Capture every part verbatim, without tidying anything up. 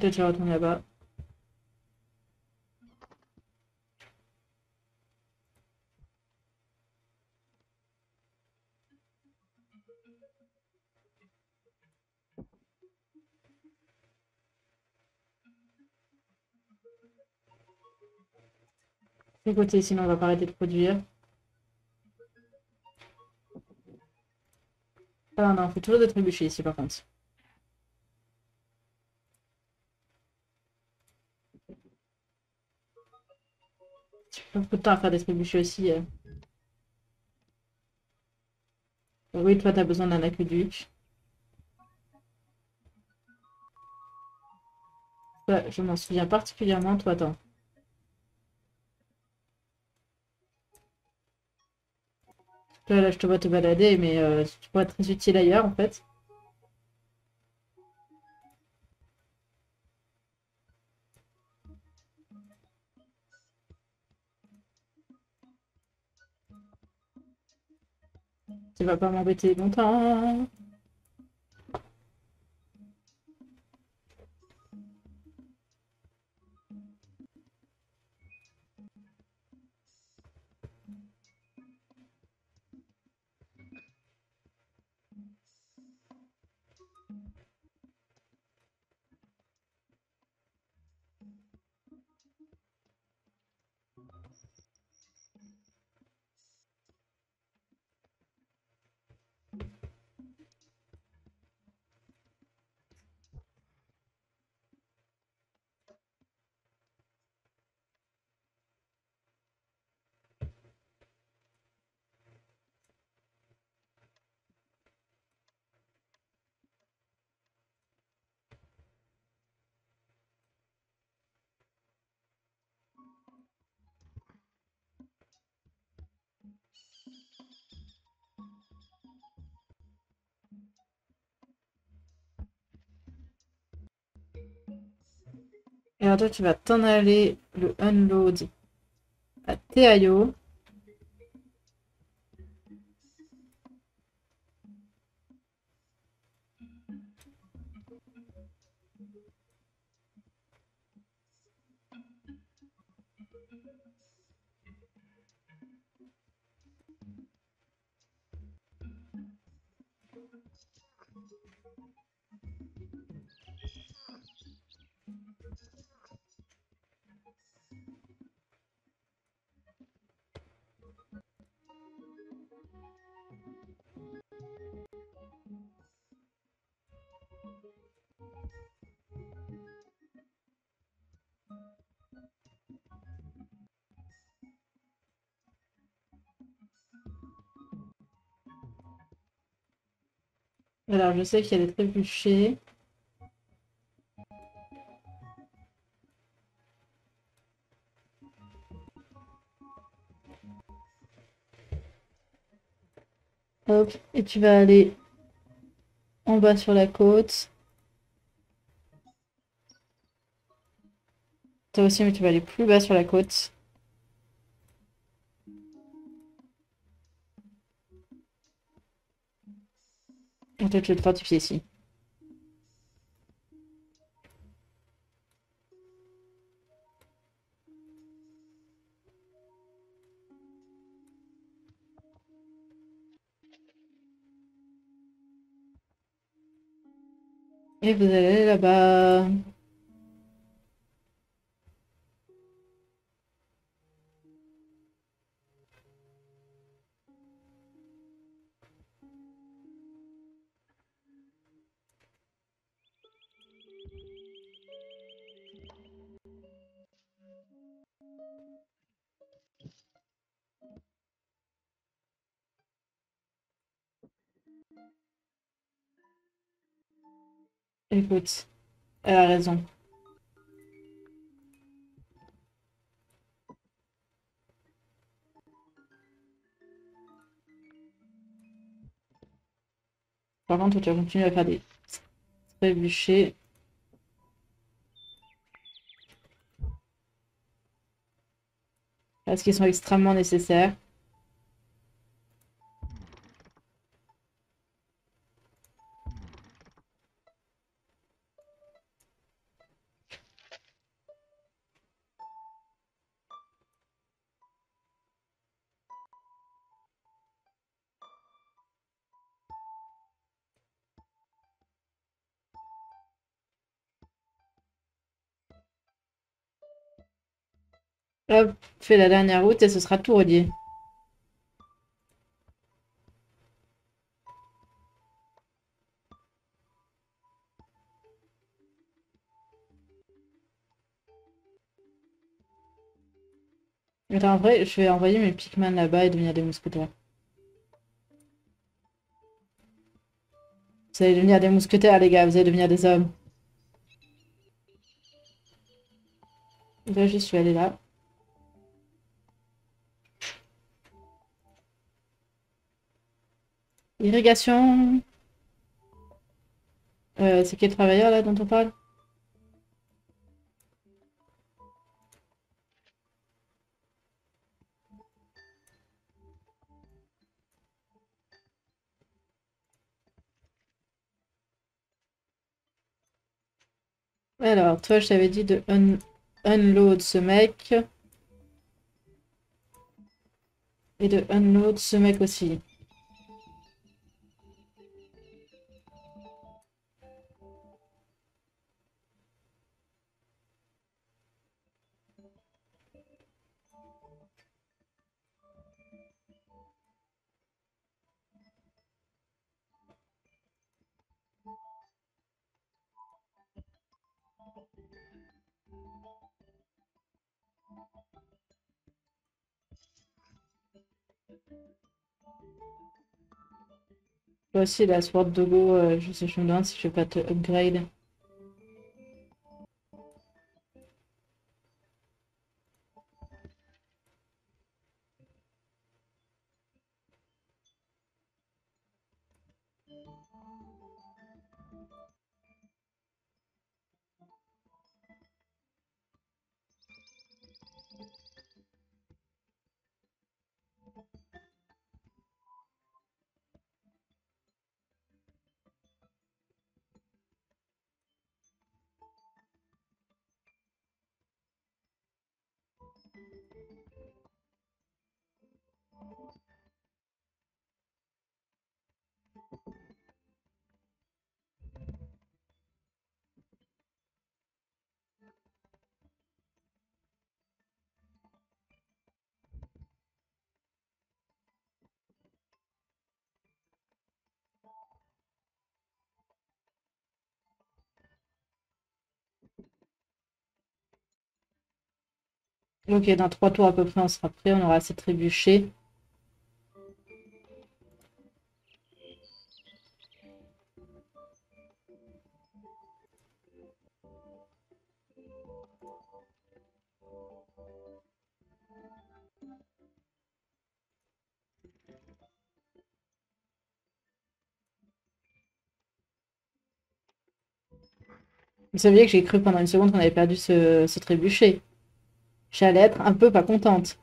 Toi, tu vas retourner là-bas. Écoutez, sinon on va pas arrêter de produire. Ah non, on fait toujours des trébuchets ici par contre. Tu prends beaucoup de temps à faire des trébuchets aussi. euh. Oui, toi t'as besoin d'un aqueduc. Ouais, je m'en souviens particulièrement, toi attends. Toi là je te vois te balader, mais euh, tu pourrais être très utile ailleurs en fait. Tu vas pas m'embêter longtemps. Et alors toi tu vas t'en aller le unload à Théaio. Alors je sais qu'il y a des trébuchets. Hop, et tu vas aller en bas sur la côte. Toi aussi, mais tu vas aller plus bas sur la côte. Et toi, tu vas te fortifier ici. Et vous allez aller là-bas. Écoute, elle a raison. Par contre, toi, tu vas continuer à faire des trébuchets. Parce qu'ils sont extrêmement nécessaires. Hop, fais la dernière route et ce sera tout relié. Attends, en vrai, je vais envoyer mes Pikmin là-bas et devenir des mousquetaires. Vous allez devenir des mousquetaires, les gars, vous allez devenir des hommes. Là, j'y suis allée là. Irrigation. Euh, c'est quel travailleur là dont on parle? Alors, toi, je t'avais dit de un unload ce mec. Et de unload ce mec aussi. Toi aussi, la Sword Dogo, euh, je sais, je me demande si je vais pas te upgrade. Ok, dans trois tours à peu près, on sera prêt, on aura assez trébuché. Vous saviez que j'ai cru pendant une seconde qu'on avait perdu ce, ce trébuchet. J'allais être un peu pas contente.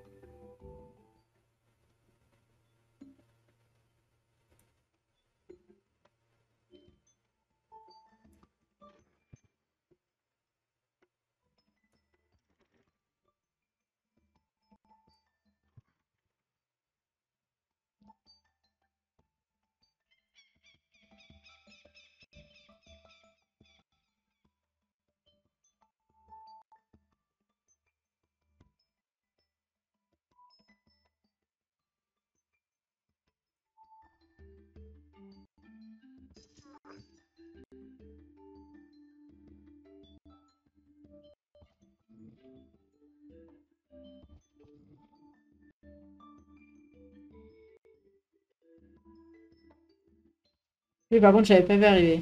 Oui, par contre, j'avais pas vu arriver.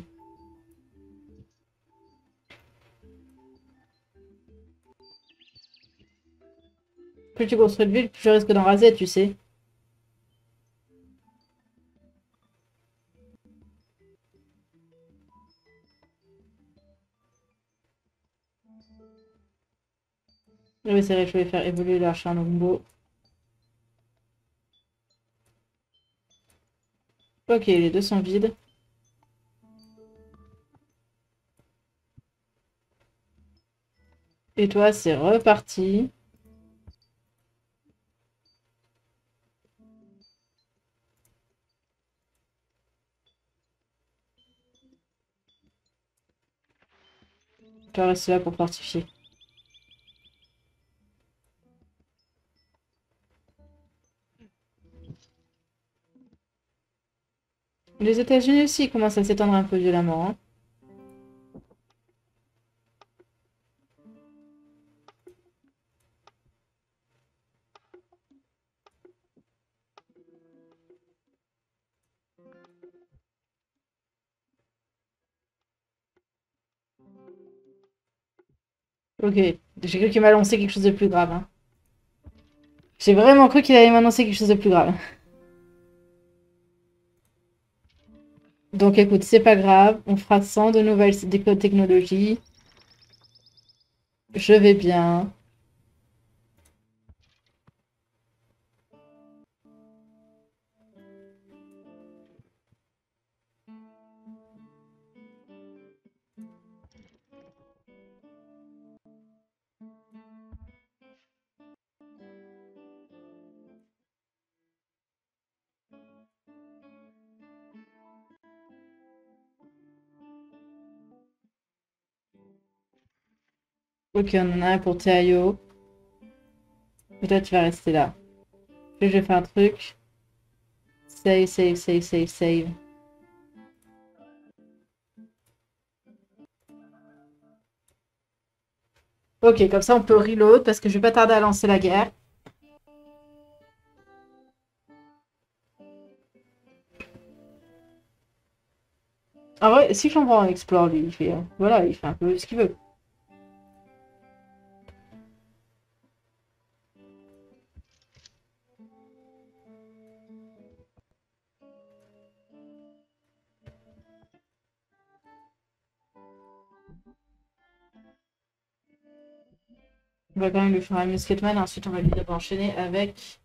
Plus tu construis de ville, plus je risque d'en raser, tu sais. Oui, c'est vrai, je vais faire évoluer l'archer en Longbow. Ok, les deux sont vides. Et toi, c'est reparti. Tu vas rester là pour fortifier. Les États-Unis aussi commencent à s'étendre un peu violemment. Hein. Ok, j'ai cru qu'il m'a lancé quelque chose de plus grave. Hein. J'ai vraiment cru qu'il allait m'annoncer quelque chose de plus grave. Donc écoute, c'est pas grave, on fera sans de nouvelles technologies. Je vais bien. Ok, on en a un pour Théaio. Peut-être tu vas rester là. Puis je vais faire un truc. Save, save, save, save, save. Ok, comme ça on peut reload parce que je vais pas tarder à lancer la guerre. En vrai, si Chambran explore lui, il fait, euh, voilà, il fait un peu ce qu'il veut. On va quand même lui faire un Musketman, ensuite on va lui enchaîner avec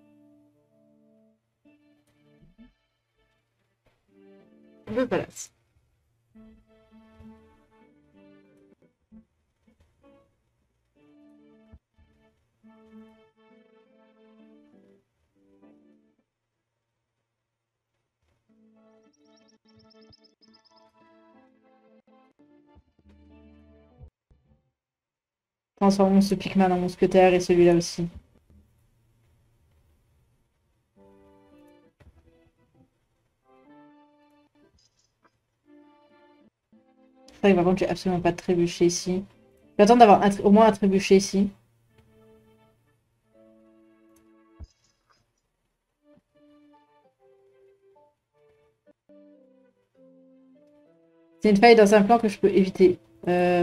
le palace. Transformons ce Pikmin en mousquetaire et celui-là aussi. C'est vrai que par contre, j'ai absolument pas de trébuchet ici. J'attends d'avoir au moins un trébuchet ici. C'est une faille dans un plan que je peux éviter. Euh...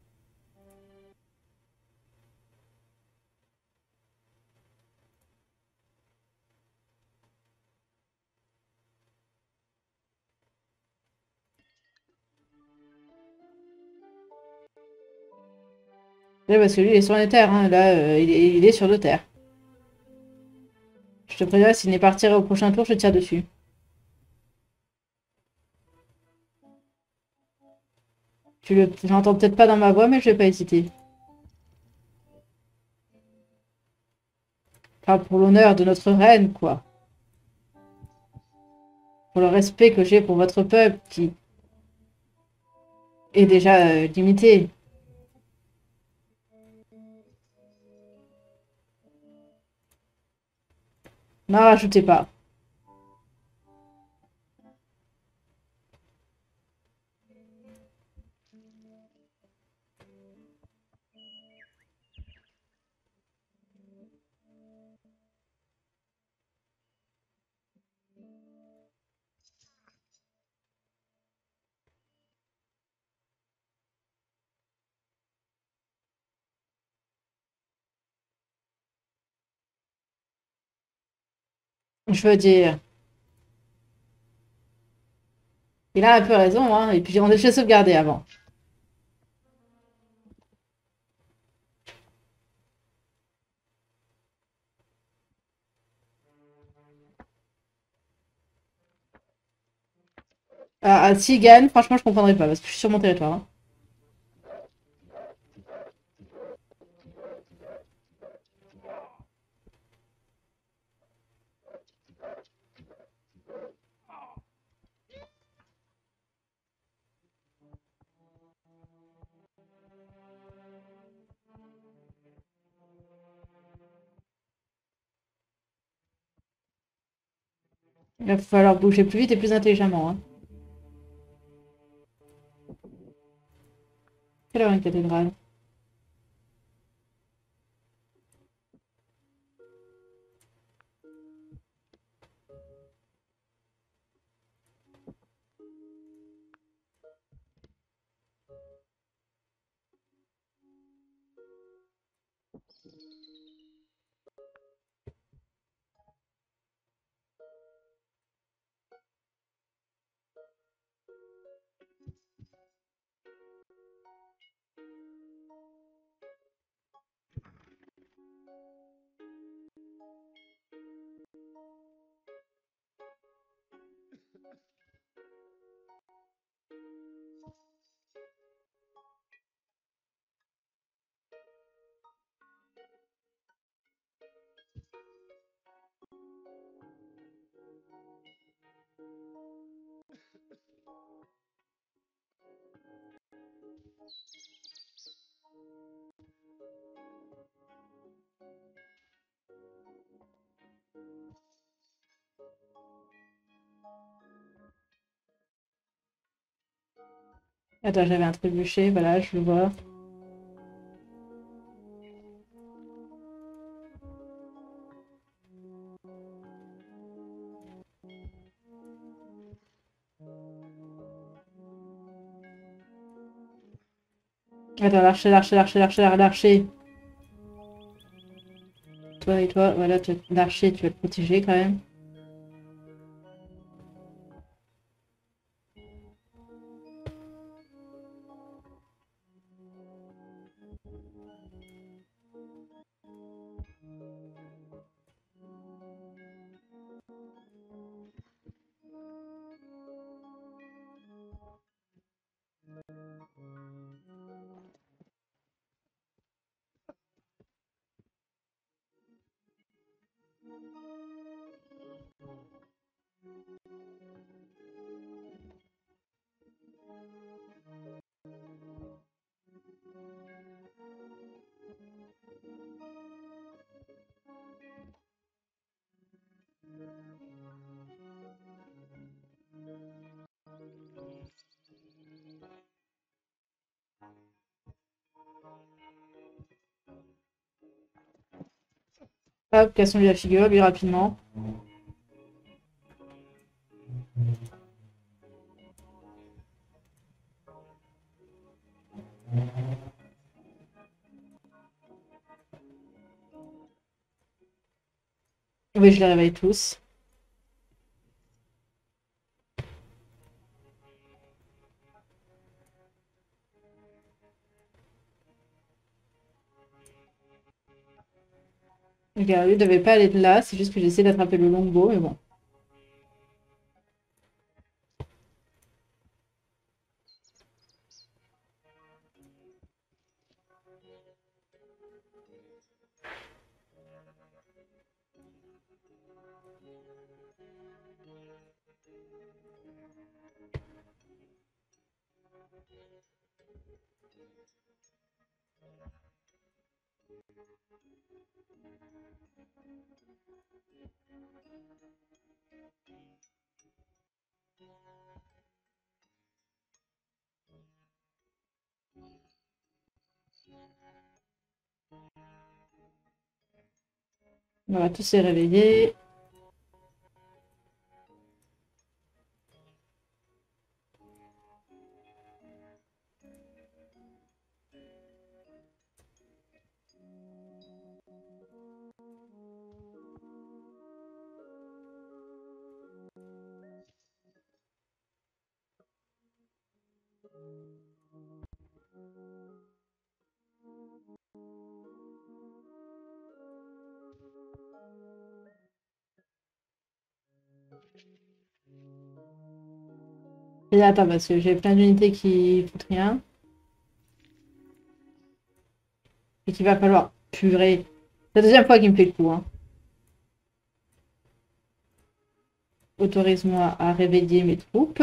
Oui, parce que lui, il est sur les terres. Hein. Là, euh, il, est, il est sur deux terres. Je te préviens, s'il n'est pas retiré au prochain tour, je tire dessus. Tu le... J'entends peut-être pas dans ma voix, mais je vais pas hésiter. Enfin, pour l'honneur de notre reine, quoi. Pour le respect que j'ai pour votre peuple, qui est déjà euh, limité. N'en rajoutez pas. Je veux dire, il a un peu raison, hein. Et puis on a déjà sauvegardé avant. Ah, ah, s'il gagne, franchement, je comprendrais pas, parce que je suis sur mon territoire. Hein. Il va falloir bouger plus vite et plus intelligemment. Hein. Quelle heure une cathédrale? Attends, j'avais un trébuchet, voilà, je le vois. Attends, l'archer, l'archer, l'archer, l'archer, l'archer. Toi et toi, voilà, l'archer, tu vas te protéger quand même. Hop, cassons-lui la figure, lui, rapidement. Oui, je les réveille tous. Regarde, lui, il devait pas aller de là, c'est juste que j'essaie d'attraper le longbow, mais bon. On va tous se réveiller. Et attends, parce que j'ai plein d'unités qui foutent rien. Et qu'il va falloir purée. C'est la deuxième fois qu'il me fait le coup. Hein. Autorise-moi à réveiller mes troupes.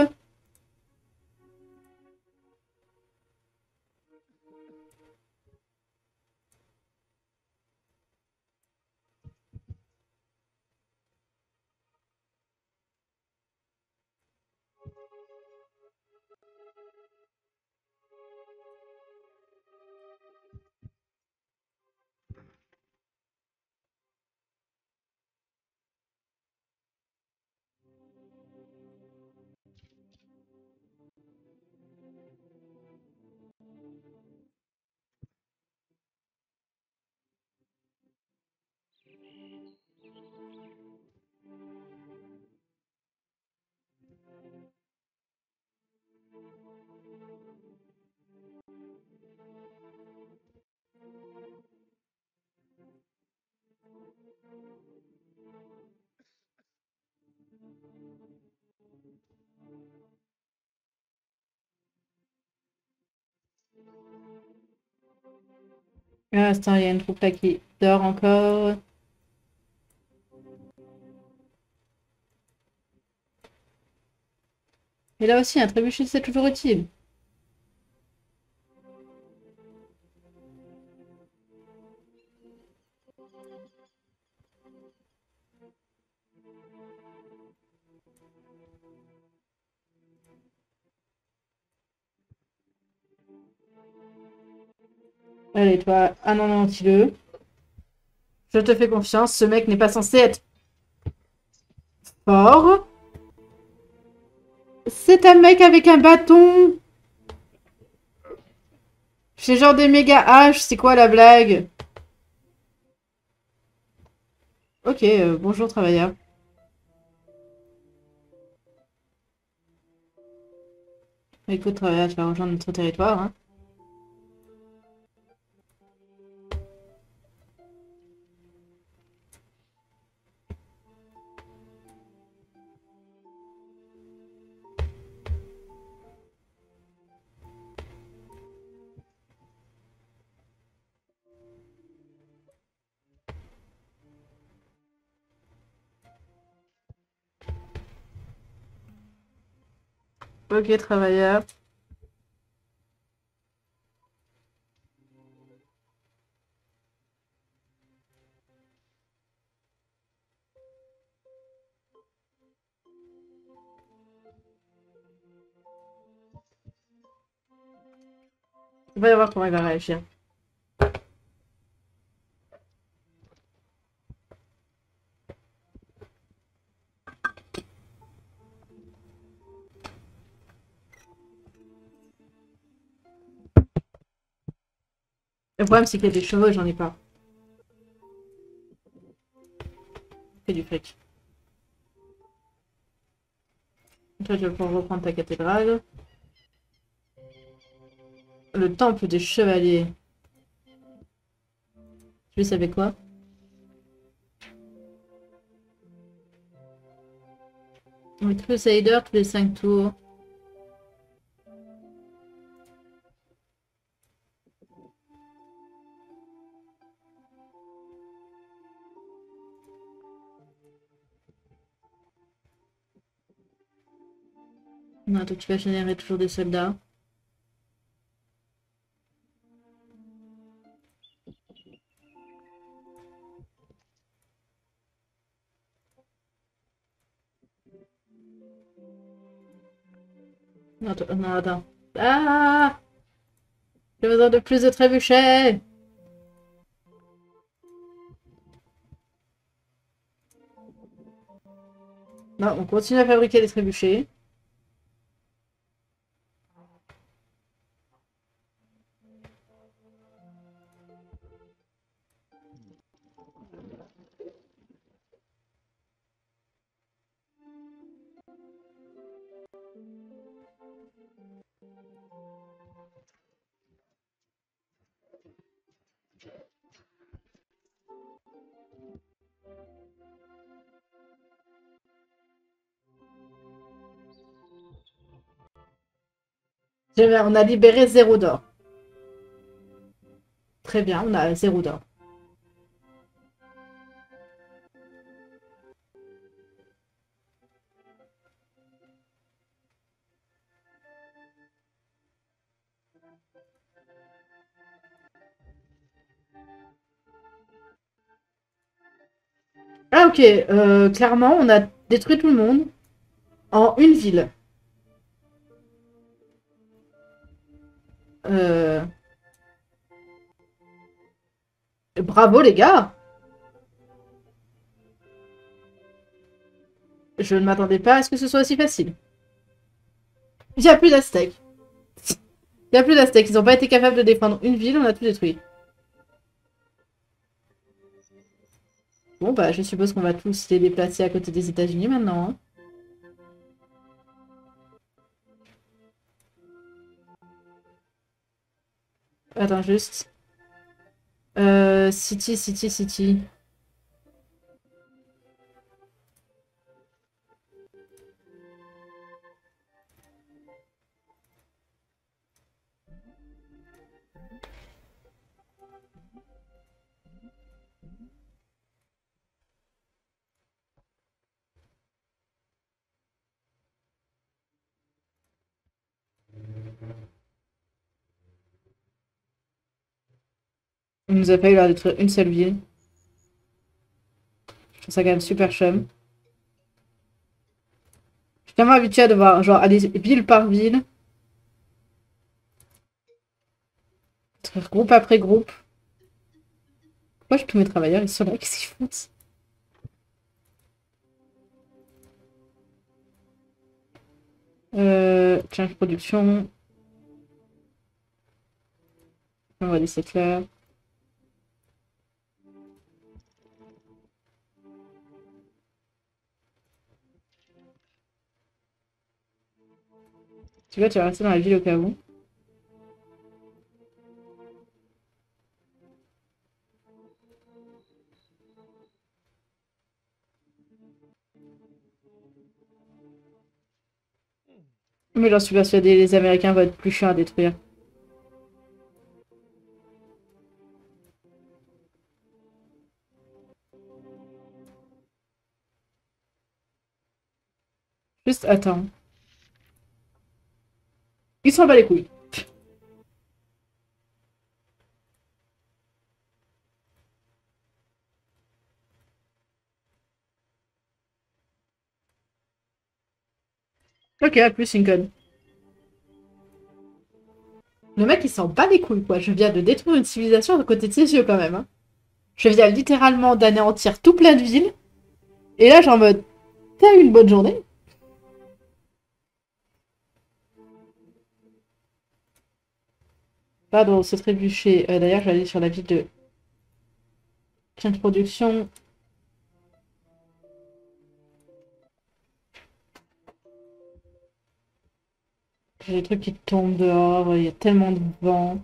Ah, attends, il y a une troupe là qui dort encore. Et là aussi, un trébuchet, c'est toujours utile. Allez, toi, anéantis-le. Je te fais confiance, ce mec n'est pas censé être fort. C'est un mec avec un bâton. C'est genre des méga haches, c'est quoi la blague? Ok, euh, bonjour travailleur. Écoute, travailleur, tu vas rejoindre notre territoire, hein. Ok, travailleur. On va y voir comment il va réagir. Le problème, c'est qu'il y a des chevaux et j'en ai pas. Fais du fric. Toi, tu vas pouvoir reprendre ta cathédrale. Le temple des chevaliers. Tu savais quoi? Le Crusader tous les cinq tours. Non, toi, tu vas générer toujours des soldats. Non, toi- non, attends. Ah! J'ai besoin de plus de trébuchets! Non, on continue à fabriquer des trébuchets. On a libéré zéro d'or. Très bien, on a zéro d'or. Ah ok, euh, clairement, on a détruit tout le monde en une ville. Euh... Bravo les gars! Je ne m'attendais pas à ce que ce soit aussi facile. Il n'y a plus d'Aztèques. Il n'y a plus d'Aztèques. Ils n'ont pas été capables de défendre une ville, on a tout détruit. Bon bah je suppose qu'on va tous les déplacer à côté des États-Unis maintenant, hein. Attends juste. Euh, City, City, City. On nous a pas eu l'air d'être une seule ville. Je trouve ça quand même super chum. Je suis tellement habituée à devoir genre aller ville par ville. Groupe après groupe. Pourquoi tous mes travailleurs ils sont là, qu'est-ce qu'ils font? Euh, change production. On va laisser clair. Tu vois, tu vas rester dans la ville au cas où. Mais j'en suis persuadée, les Américains vont être plus chiants à détruire. Juste attends. Ils s'en bat les couilles. Ok, à plus, Lincoln. Le mec, il s'en bat les couilles, quoi. Je viens de détruire une civilisation à côté de ses yeux, quand même. Hein. Je viens littéralement d'anéantir tout plein de villes. Et là, genre en mode, t'as eu une bonne journée? Pardon, c'est trébuché. Euh, D'ailleurs, je vais aller sur la ville de Change Production. J'ai des trucs qui tombent dehors. Il y a tellement de vent.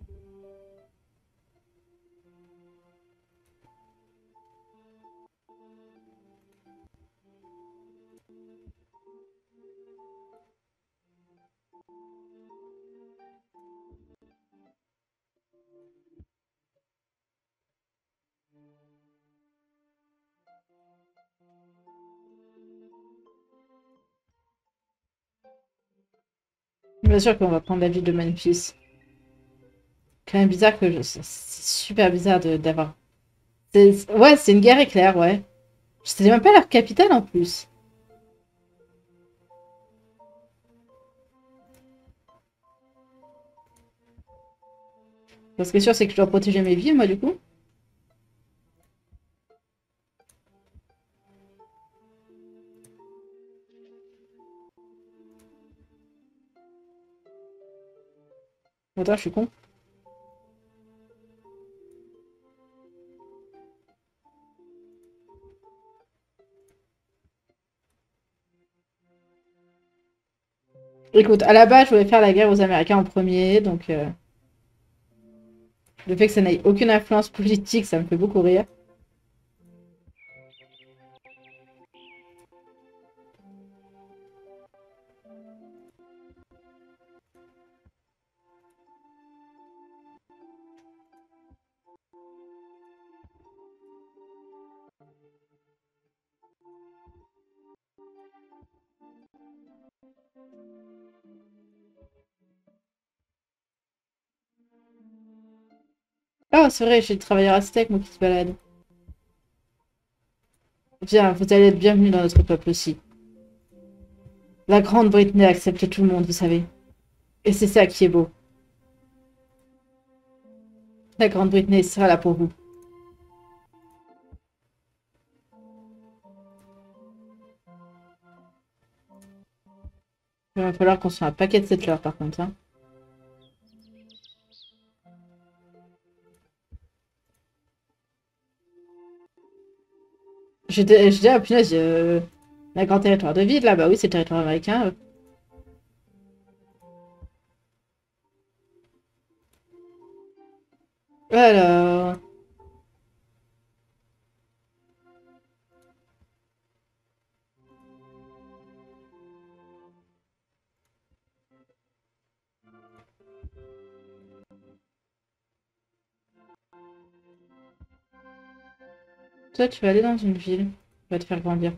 Bien sûr qu'on va prendre la ville de Memphis. Quand même bizarre que je... C'est super bizarre d'avoir... Ouais, c'est une guerre éclair, ouais. C'était même pas leur capitale en plus. Parce que sûr, c'est que je dois protéger mes villes, moi, du coup. Attends, je suis con. Écoute, à la base, je voulais faire la guerre aux Américains en premier, donc euh, le fait que ça n'ait aucune influence politique, ça me fait beaucoup rire. Ah, c'est vrai, j'ai le travailleur aztèque, moi, qui se balade. Viens, vous allez être bienvenus dans notre peuple aussi. La Grande-Bretagne accepte tout le monde, vous savez. Et c'est ça qui est beau. La Grande-Bretagne sera là pour vous. Il va falloir qu'on soit un paquet de settlers, par contre. Hein. J'étais, je dis, ah punaise, euh, la grand territoire de vide, là, bah oui, c'est le territoire américain. euh. Alors, toi, tu vas aller dans une ville. Tu vas te faire grandir.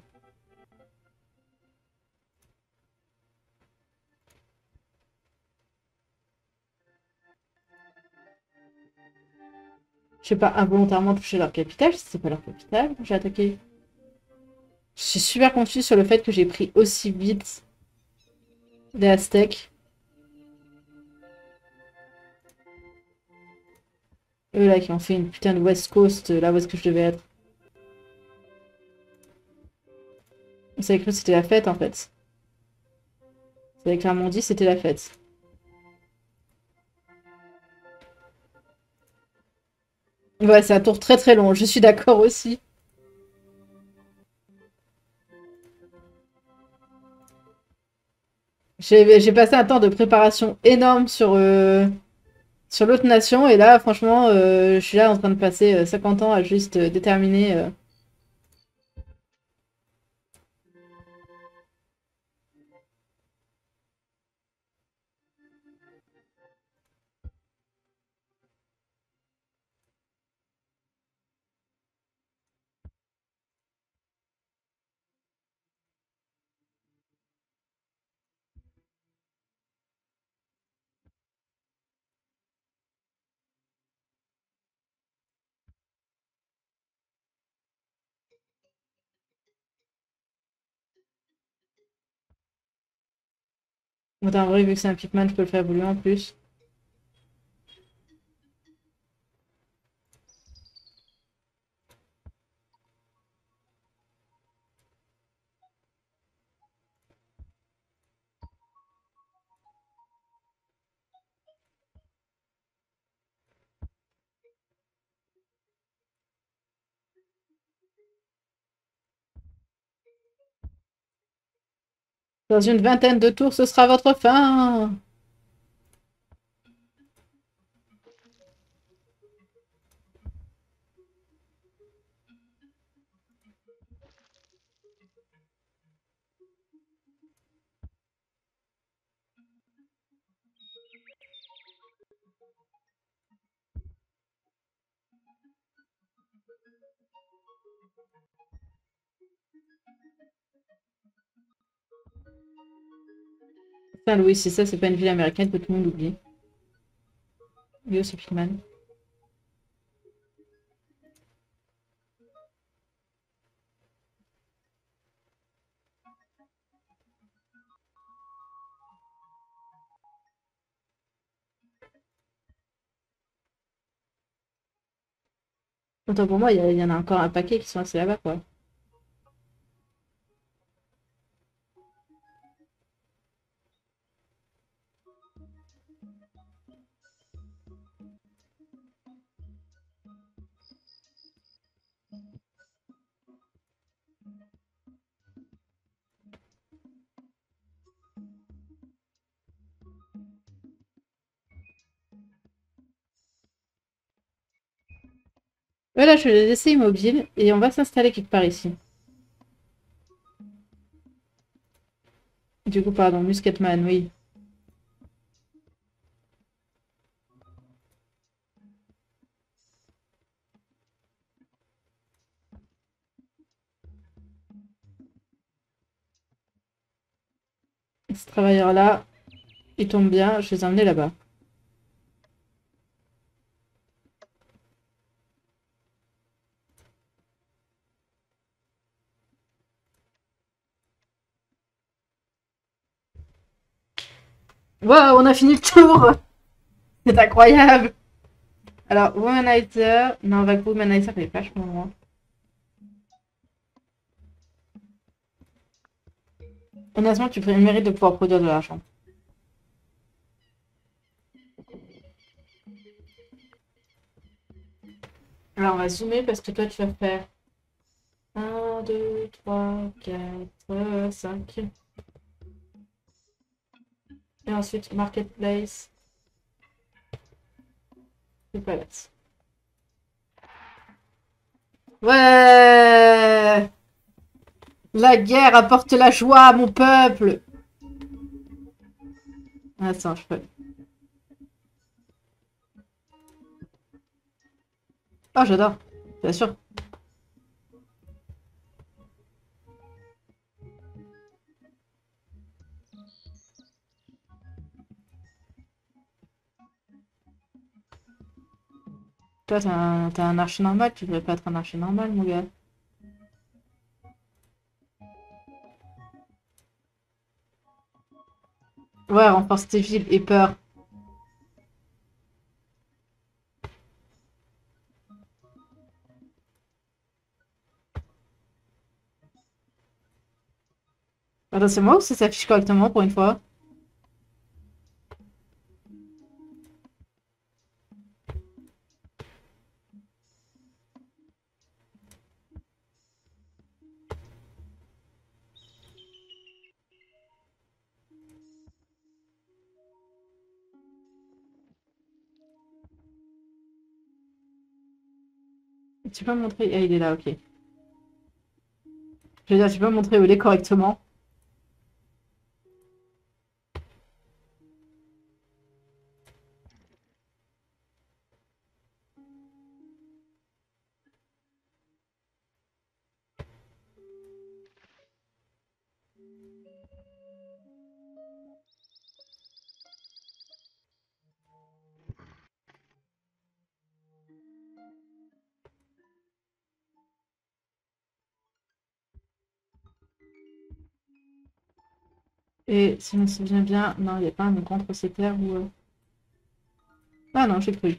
Je sais pas, involontairement toucher leur capitale, si c'est pas leur capitale, j'ai attaqué. Je suis super confuse sur le fait que j'ai pris aussi vite les Aztèques. Eux là qui ont fait une putain de West Coast, là où est-ce que je devais être. On s'avait cru que c'était la fête en fait. Ça avait clairement dit c'était la fête. Ouais, c'est un tour très très long, je suis d'accord aussi. J'ai passé un temps de préparation énorme sur, euh, sur l'autre nation, et là, franchement, euh, je suis là en train de passer euh, cinquante ans à juste euh, déterminer. Euh... Bon, en vrai, vu que c'est un Pikmin, je peux le faire évoluer en plus. Dans une vingtaine de tours, ce sera votre fin. Saint-Louis, si ça, c'est pas une ville américaine que tout le monde oublie. Lui aussi, Pikmin. Autant pour moi, il y, y, en a encore un paquet qui sont assez là-bas, quoi. Voilà, je vais les laisser immobiles et on va s'installer quelque part ici. Du coup, pardon, Musketman, oui. Ces travailleurs-là, ils tombent bien, je les ai emmenés là-bas. Wow, on a fini le tour. C'est incroyable. Alors, Womanizer. Non, on va que Womanizer, il est vachement loin. Honnêtement, tu le mérite de pouvoir produire de l'argent. Alors, on va zoomer parce que toi, tu vas faire un, deux, trois, quatre, cinq. Et ensuite, Marketplace. Et Palace. Ouais! La guerre apporte la joie à mon peuple! Ah, c'est un cheval. Oh, j'adore. Bien sûr. Toi, t'es un, t'es un archer normal, tu devrais pas être un archer normal, mon gars. Ouais, renforce tes villes et peur. Attends, c'est moi ou ça s'affiche correctement pour une fois? Tu peux me montrer? Ah, il est là, ok. Je veux dire, tu peux me montrer où il est correctement. Et si je me souviens bien, non, il n'y a pas un contre ces terres ou... euh, ah non, j'ai cru.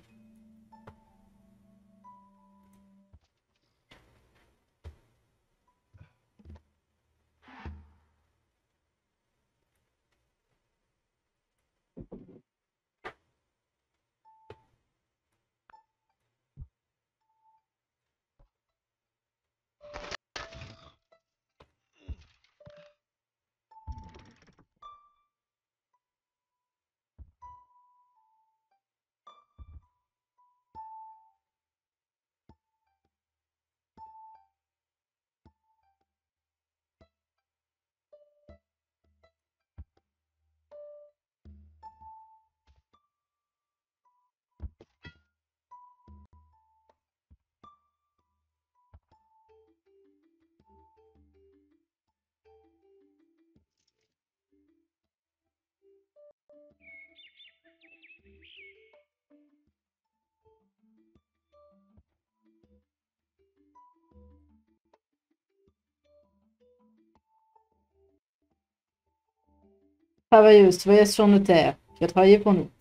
Travailleuse, tu voyages sur nos terres. Tu vas travailler pour nous.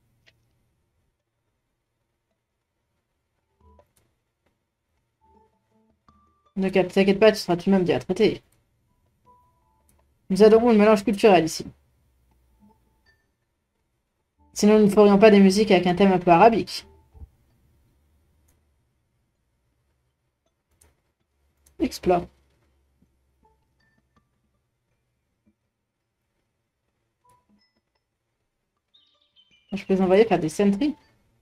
Ne t'inquiète pas, tu seras tout de même bien traité. Nous adorons le mélange culturel ici. Sinon, nous ne ferions pas des musiques avec un thème un peu arabique. Explore. Je peux les envoyer faire des sentries.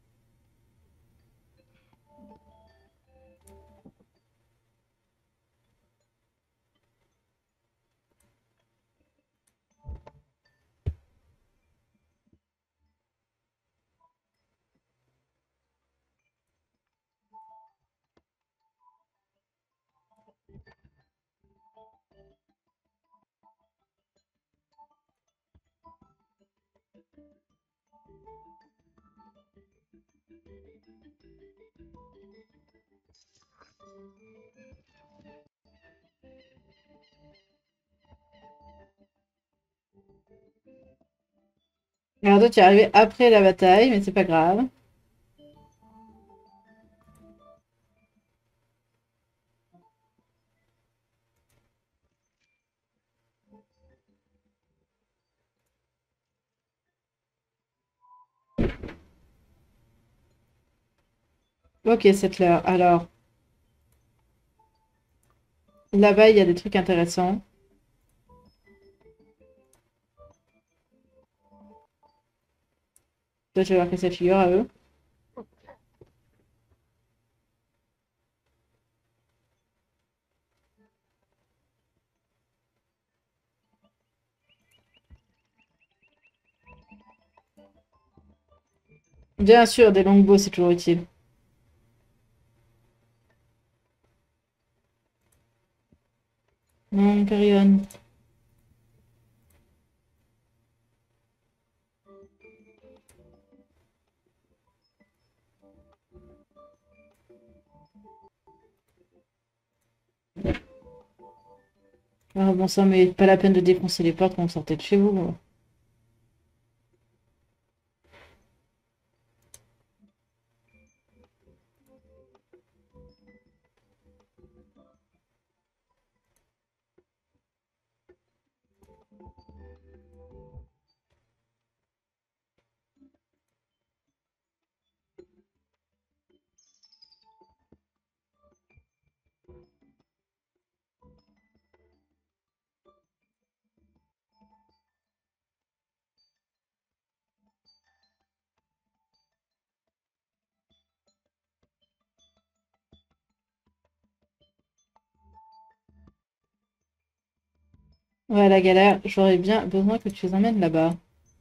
Alors toi, tu es arrivé après la bataille, mais c'est pas grave. Ok, c'est l'heure. Alors, là-bas, il y a des trucs intéressants. Toi, tu vas voir que ça figure à eux. Bien sûr, des longbows, c'est toujours utile. Non, Perion. Ah bon sang, mais pas la peine de défoncer les portes quand vous sortez de chez vous. Ouais, la galère, j'aurais bien besoin que tu les emmènes là-bas.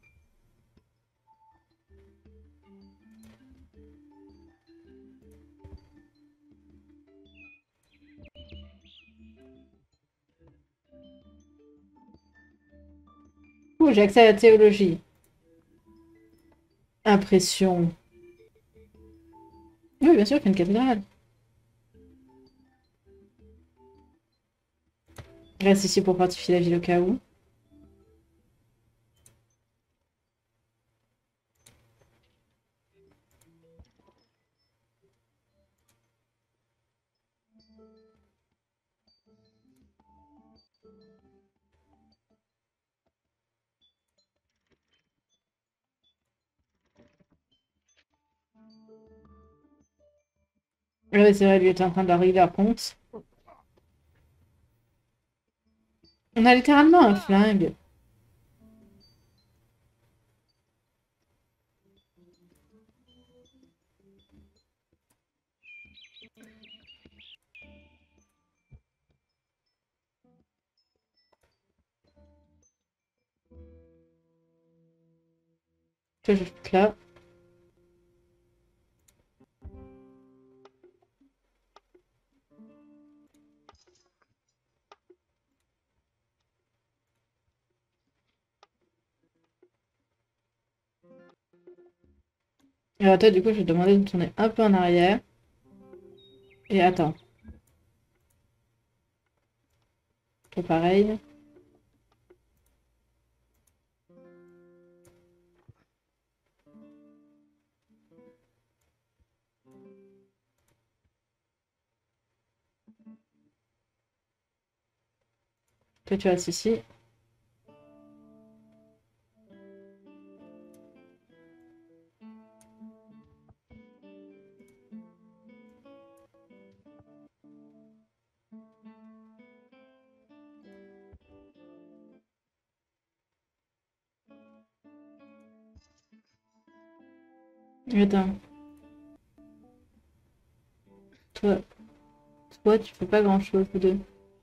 Ouh, j'ai accès à la théologie. Impression. Oui, bien sûr, il fait une cathédrale. Reste ici pour fortifier la ville au cas où. Ouais, c'est vrai, lui était en train de la régler leur compte. On a littéralement un flingue. Que je fais là. Alors toi, du coup, je vais te demander de tourner un peu en arrière. Et attends. Toi, pareil. Toi, tu restes ici. Attends. Toi, toi, tu fais pas grand-chose, vous deux.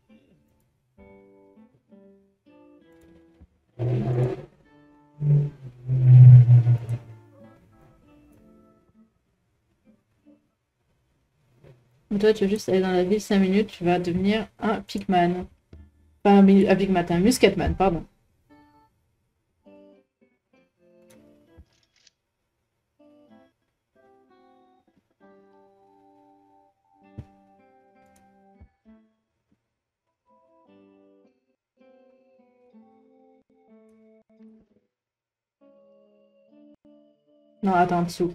Toi, tu veux juste aller dans la ville cinq minutes, tu vas devenir un Pigman. Pas un, mi- un Pigman, un Muscatman, pardon. Non, attends, en dessous.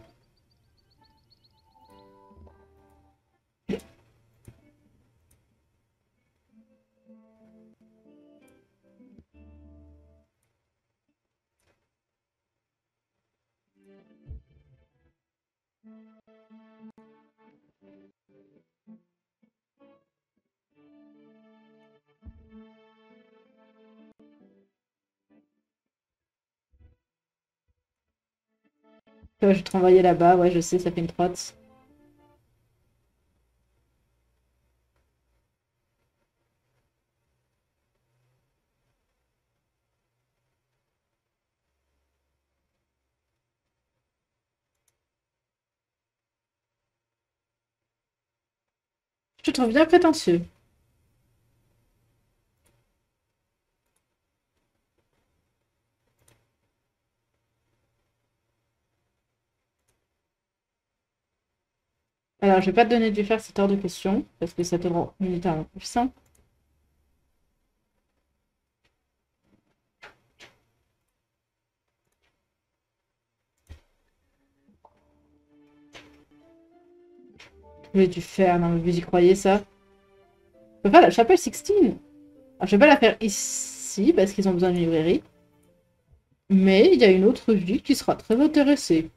Toi, je vais te renvoyer là-bas, ouais, je sais, ça fait une trotte. Je te trouve bien prétentieux. Alors, je vais pas te donner de faire cette hors de question, parce que ça te rend militairement puissant. Je voulais du faire, non mais vous y croyez ça? Je peux pas la chapelle Sixtine. Alors, je vais pas la faire ici parce qu'ils ont besoin d'une librairie. Mais il y a une autre ville qui sera très intéressée.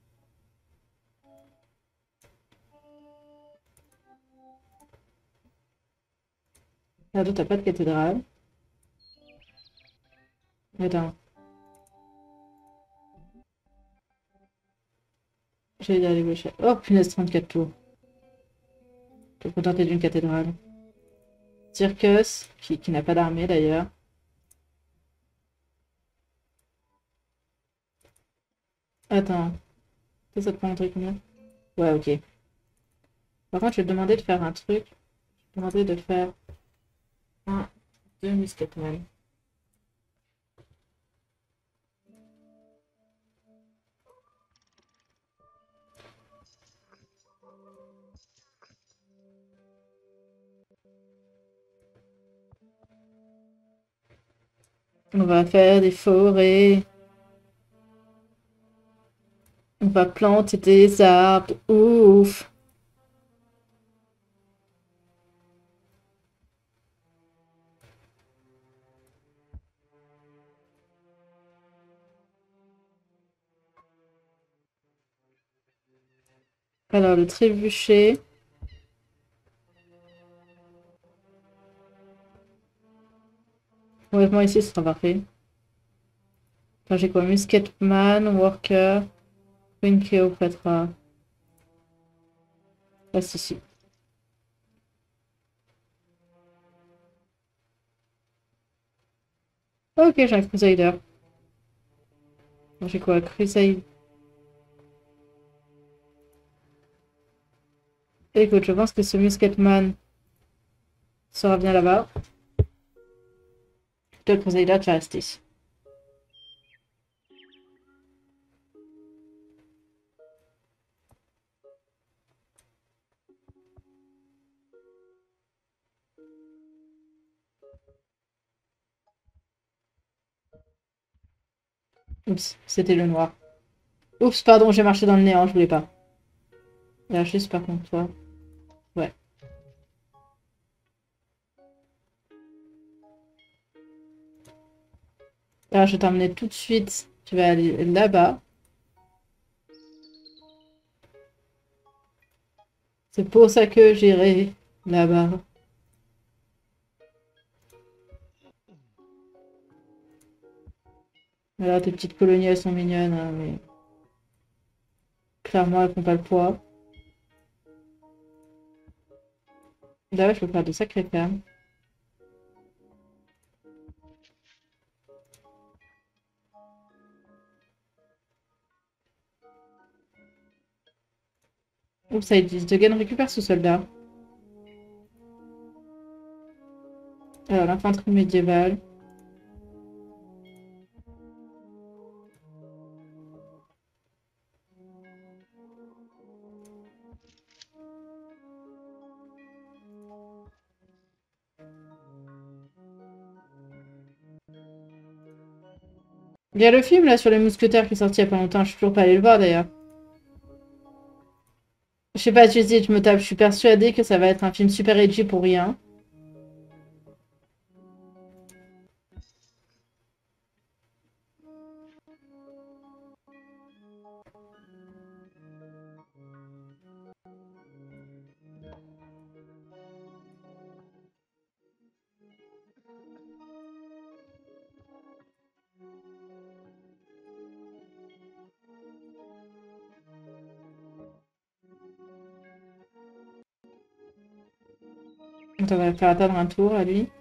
Là, t'as pas de cathédrale. Attends. J'ai aller le chat. Oh, punaise, trente-quatre tours. Je peux contenter d'une cathédrale. Circus, qui, qui n'a pas d'armée d'ailleurs. Attends. Ça, ça te prend un truc combien? Ouais, ok. Par contre, je vais te demander de faire un truc. Je vais te demander de faire un, deux musketmen. On va faire des forêts. On va planter des arbres. Ouf. Alors, le trébuchet. Honnêtement, ici, ce sera parfait. Enfin, j'ai quoi? Musketman, Worker, Queen Cleopatra. Ah, si, si. Ok, j'ai un Crusader. J'ai quoi? Crusade. Écoute, je pense que ce Musketman sera bien là-bas. Le Crusader, tu vas rester ici. Oups, c'était le noir. Oups, pardon, j'ai marché dans le néant, je voulais pas. Là, juste par contre, toi. Ouais. Là, je vais t'emmener tout de suite. Tu vas aller là-bas. C'est pour ça que j'irai là-bas. Alors, tes petites colonies, elles sont mignonnes, hein, mais clairement, elles font pas le poids. Là, je peux faire de sacrées fermes. Oups, ça existe. Degan récupère ce soldat. Alors, l'infanterie médiévale. Il y a le film là sur les mousquetaires qui est sorti il y a pas longtemps. Je suis toujours pas allée le voir d'ailleurs. Je sais pas, tu sais, je me tape. Je suis persuadée que ça va être un film super edgy pour rien. Donc, on va faire attendre un tour à lui.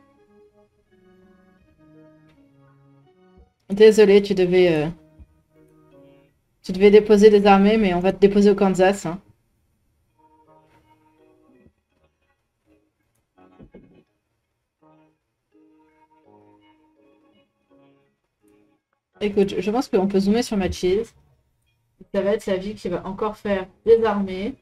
Désolé, tu devais, euh, tu devais déposer des armées, mais on va te déposer au Kansas, hein. Écoute, je pense qu'on peut zoomer sur ma cheese. Ça va être la vie qui va encore faire des armées.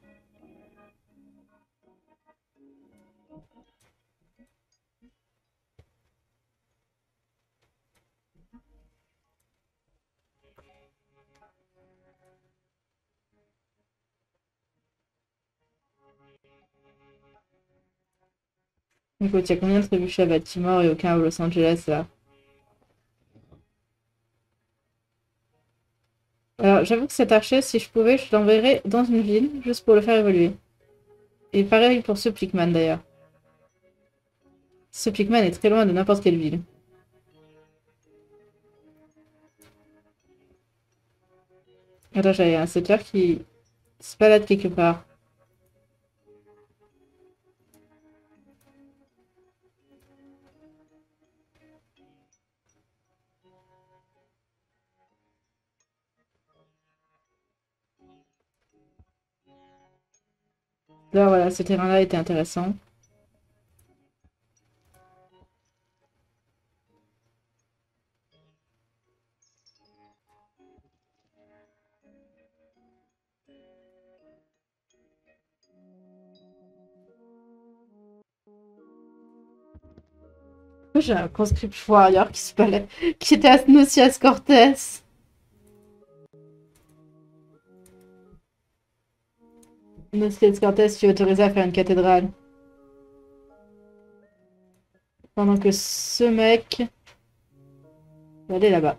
Écoute, il y a combien de trébuchets à Baltimore et aucun à Los Angeles là? Alors, j'avoue que cet archer, si je pouvais, je l'enverrais dans une ville, juste pour le faire évoluer. Et pareil pour ce Plickman d'ailleurs. Ce Plickman est très loin de n'importe quelle ville. Attends, j'avais un settler qui se balade quelque part. Là, voilà, ce terrain-là était intéressant. J'ai un conscript warrior qui se balade, qui était à Nocias Cortés. Nocias Cortés, tu es autorisé à faire une cathédrale. Pendant que ce mec va aller là-bas.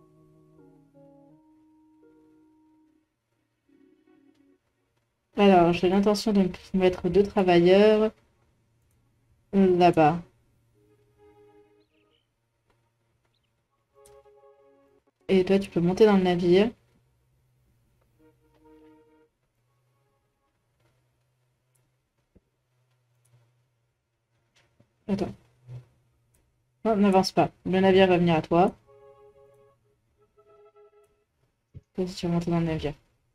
Alors, j'ai l'intention de mettre deux travailleurs là-bas. Et toi, tu peux monter dans le navire. Attends. Non, n'avance pas. Le navire va venir à toi. Toi, si tu veux monter dans le navire.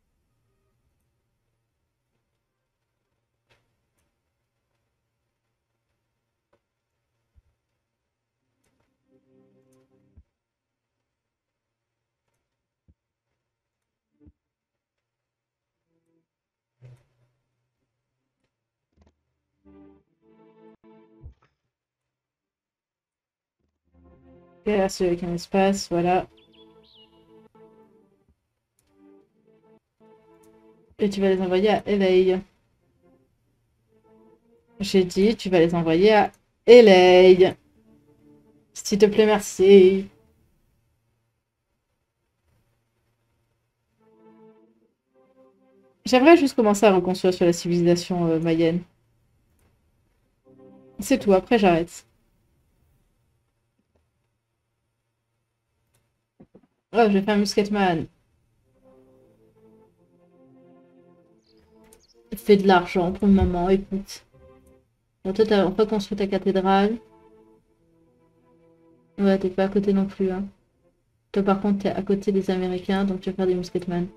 Et là, celui avec un espace, voilà. Et tu vas les envoyer à L A. J'ai dit, tu vas les envoyer à L A. S'il te plaît, merci. J'aimerais juste commencer à reconstruire sur la civilisation euh, mayenne. C'est tout, après j'arrête. Oh, j'ai fait un musketman. Fais de l'argent pour le moment, écoute. Bon, toi, t'as reconstruit ta cathédrale. Ouais, t'es pas à côté non plus, hein. Toi, par contre, t'es à côté des Américains, donc tu vas faire des musketman.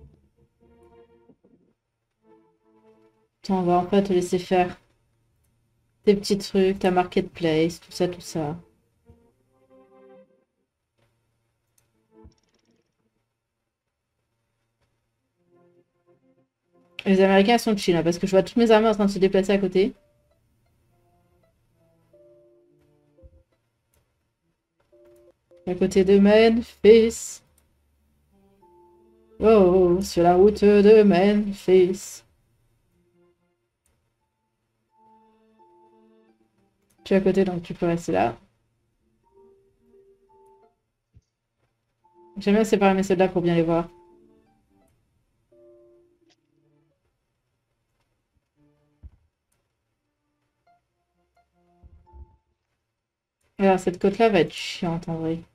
Attends, on va enfin te laisser faire tes petits trucs, ta marketplace, tout ça, tout ça. Les Américains sont chill, hein, parce que je vois toutes mes armées en train de se déplacer à côté. À côté de Memphis. Oh, oh, sur la route de Memphis. Tu es à côté, donc tu peux rester là. J'aime bien séparer mes soldats pour bien les voir. Alors, cette côte-là va être chiante en vrai.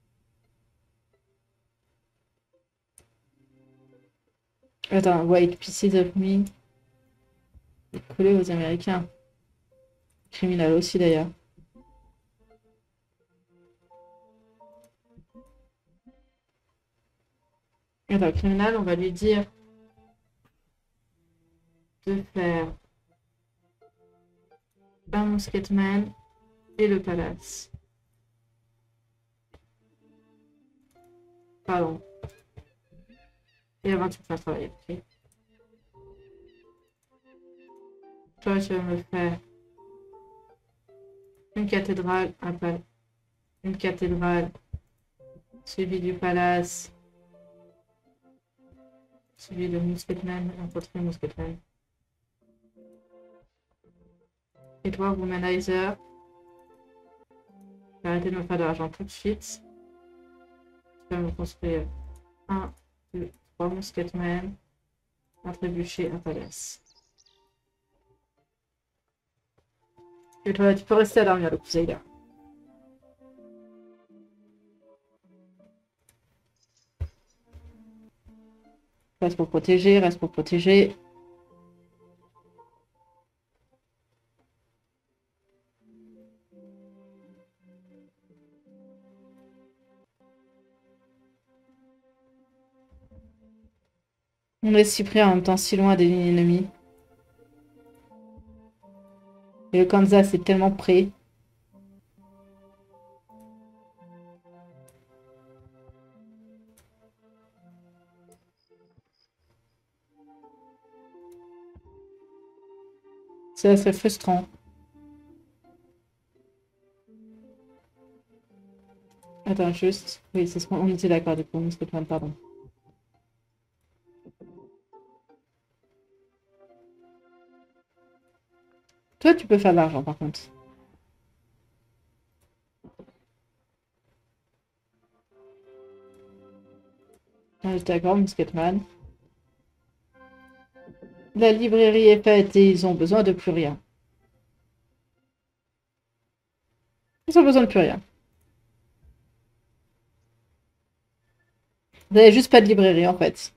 Attends, White Pieces of Me. Collé aux Américains. Criminal aussi d'ailleurs. Attends, criminal, on va lui dire de faire un musketman et le palace. Pardon. Et avant, tu peux faire travailler. Ok. Toi, tu vas me faire une cathédrale, un pal une cathédrale, suivi du palace, suivi de musketman, infanterie musketman. Et toi, Womanizer. Je vais arrêter de me faire de l'argent tout de suite. Je vais me construire un, deux, trois mousquetmen, un trébuchet, un palace. Et toi, tu peux rester à dormir, le Crusader. Reste pour protéger, reste pour protéger. On est si près en même temps, si loin des lignes ennemies. Et le Kansas est tellement près. C'est assez frustrant. Attends, juste. Oui, c'est ce qu'on était d'accord du coup, Mousquetman, pardon. Toi, tu peux faire de l'argent par contre. Ouais, d'accord, Mousquetman. La librairie est faite et ils ont besoin de plus rien. Ils ont besoin de plus rien. Vous n'avez juste pas de librairie en fait.